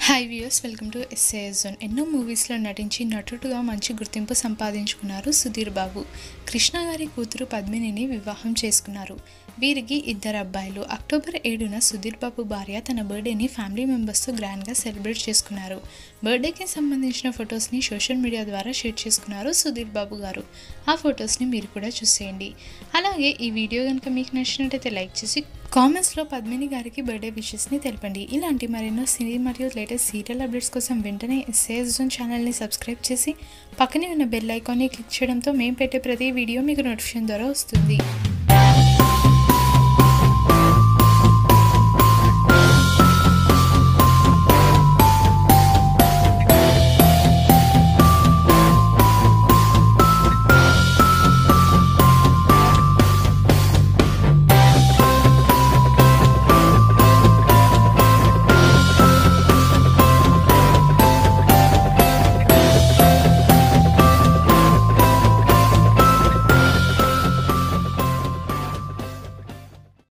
Hi viewers, welcome to S A S zone. ఎన్నో మూవీస్లో నటించి నటుడుగా మంచి గుర్తింపు సంపాదించుకున్నారు సుధీర్ బాబు. కృష్ణ గారి కూతురు పద్మినిని వివాహం చేసుకున్నారు. వీరికి ఇద్దరు అబ్బాయిలు. అక్టోబర్ 7న సుధీర్ బాబు భార్య తన బర్త్డేని ఫ్యామిలీ మెంబర్స్తో గ్రాండ్గా సెలబ్రేట్ చేసుకున్నారు. బర్త్డేకి సంబంధించిన ఫొటోస్ని సోషల్ మీడియా ద్వారా షేర్ చేసుకున్నారు సుధీర్ బాబు గారు. ఆ ఫొటోస్ని మీరు కూడా చూసేయండి. అలాగే ఈ వీడియో కనుక మీకు నచ్చినట్టయితే లైక్ చేసి కామెంట్స్లో పద్మిని గారికి బర్త్డే విషెస్ని తెలపండి. ఇలాంటి మరెన్నో సినీ మరియు లేటెస్ట్ సీరియల్ అప్డేట్స్ కోసం వెంటనే ఎస్ఏఎస్ జోన్ ఛానల్ని సబ్స్క్రైబ్ చేసి పక్కనే ఉన్న బెల్ ఐకాన్ని క్లిక్ చేయడంతో మేము పెట్టే ప్రతి వీడియో మీకు నోటిఫికేషన్ ద్వారా వస్తుంది.